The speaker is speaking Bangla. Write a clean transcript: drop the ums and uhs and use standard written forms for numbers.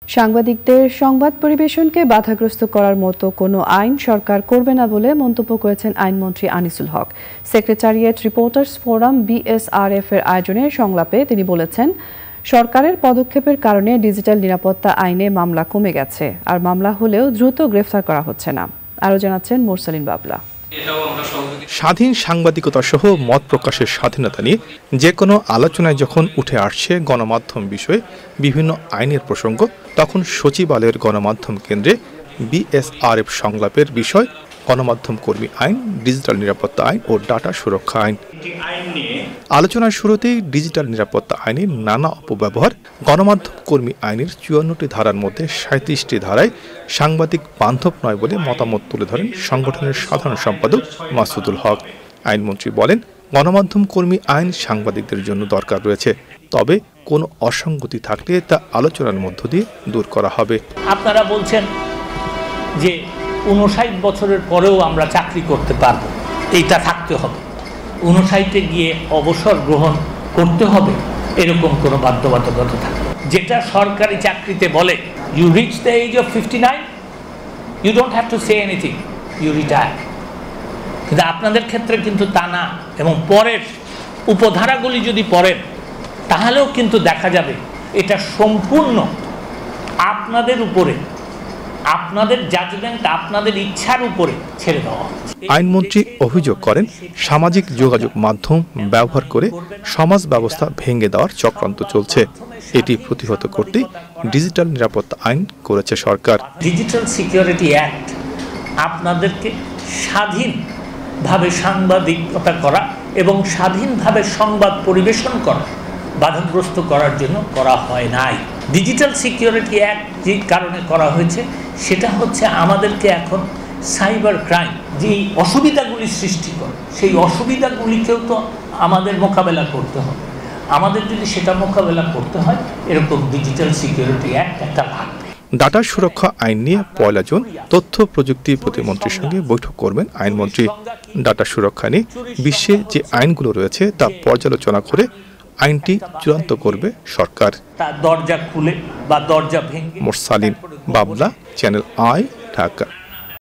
সাংবাদিকদের সংবাদ পরিবেশনকে বাধাগ্রস্ত করার মতো কোনো আইন সরকার করবে না বলে মন্তব্য করেছেন আইনমন্ত্রী Anisul Haque. Secretariat reporters forum BSRF এর আয়োজনে সংলাপে তিনি বলেছেন, সরকারের পদক্ষেপের কারণে ডিজিটাল নিরাপত্তা আইনে মামলা কমে গেছে, আর মামলা হলেও দ্রুত গ্রেফতার করা হচ্ছে না। আরও জানাচ্ছেন মোরসালিন বাবলা। স্বাধীন সাংবাদিকতা সহ মত প্রকাশের স্বাধীনতা নিয়ে যে কোনো আলোচনায় যখন উঠে আসছে গণমাধ্যম বিষয়ে বিভিন্ন আইনের প্রসঙ্গ, তখন সচিবালয়ের গণমাধ্যম কেন্দ্রে বিএসআরএফ সংলাপের বিষয় গণমাধ্যম কর্মী আইন, ডিজিটাল নিরাপত্তা আইন ও ডাটা সুরক্ষা আইন। আলোচনার শুরুতেই ডিজিটাল নিরাপত্তা আইনের নানা অপব্যবহার, গণমাধ্যম কর্মী আইনের ৫৪টি ধারার মধ্যে ৩৭টি ধারায় সাংবাদিক বান্ধব নয় বলে মতামত তুলে ধরেন সংগঠনের সাধারণ সম্পাদক মাসুদুল হক। আইনমন্ত্রী বলেন, গণমাধ্যম কর্মী আইন সাংবাদিকদের জন্য দরকার রয়েছে, তবে কোনো অসঙ্গতি থাকলে তা আলোচনার মধ্য দিয়ে দূর করা হবে। আপনারা বলছেন যে ৫৯ বছরের পরেও আমরা চাকরি করতে পারবো, এইটা থাকতে হবে, ৫৯-এ গিয়ে অবসর গ্রহণ করতে হবে, এরকম কোনো বাধ্যবাধকতা থাকে। যেটা সরকারি চাকরিতে বলে you reach the age of 59, you don't have to say anything, you retire. কিন্তু আপনাদের ক্ষেত্রে কিন্তু তা না, এবং পরের উপধারাগুলি যদি পড়েন তাহলেও কিন্তু দেখা যাবে এটা সম্পূর্ণ আপনাদের উপরে, আপনাদের জাজমেন্ট, আপনাদের ইচ্ছার উপরে ছেড়ে দেওয়া। আইনমন্ত্রী অভিযোগ করেন, সামাজিক যোগাযোগ মাধ্যম ব্যবহার করে সমাজ ব্যবস্থা ভেঙে দেওয়ার চক্রান্ত চলছে। এটি প্রতিহত করতে ডিজিটাল নিরাপত্তা আইন করেছে সরকার। ডিজিটাল সিকিউরিটি অ্যাক্ট আপনাদেরকে স্বাধীনভাবে সাংবাদিকতা করা এবং স্বাধীনভাবে সংবাদ পরিবেশন করা বাধাগ্রস্ত করার জন্য করা হয় নাই। ডিজিটাল সিকিউরিটি অ্যাক্ট যে কারণে করা হয়েছে সেটা হচ্ছে আমাদেরকে এখন সাইবার ক্রাইম যে অসুবিধাগুলি সৃষ্টি করে, সেই অসুবিধাগুলিকেও তো আমাদের মোকাবেলা করতে হবে। আমাদের যদি সেটা মোকাবেলা করতে হয়, এরকম ডিজিটাল সিকিউরিটি অ্যাক্ট একটা লাগবে। ডাটা সুরক্ষা আইন নিয়ে ১ জুন তথ্য প্রযুক্তি প্রতিমন্ত্রীর সঙ্গে বৈঠক করবেন আইনমন্ত্রী। ডাটা সুরক্ষা নিয়ে বিশ্বে যে আইনগুলো রয়েছে তা পর্যালোচনা করে আইনটি চূড়ান্ত করবে সরকার। তার দরজা খুলে বা দরজা ভেঙে। মোরসালিন বাবলা, চ্যানেল আই, ঢাকা।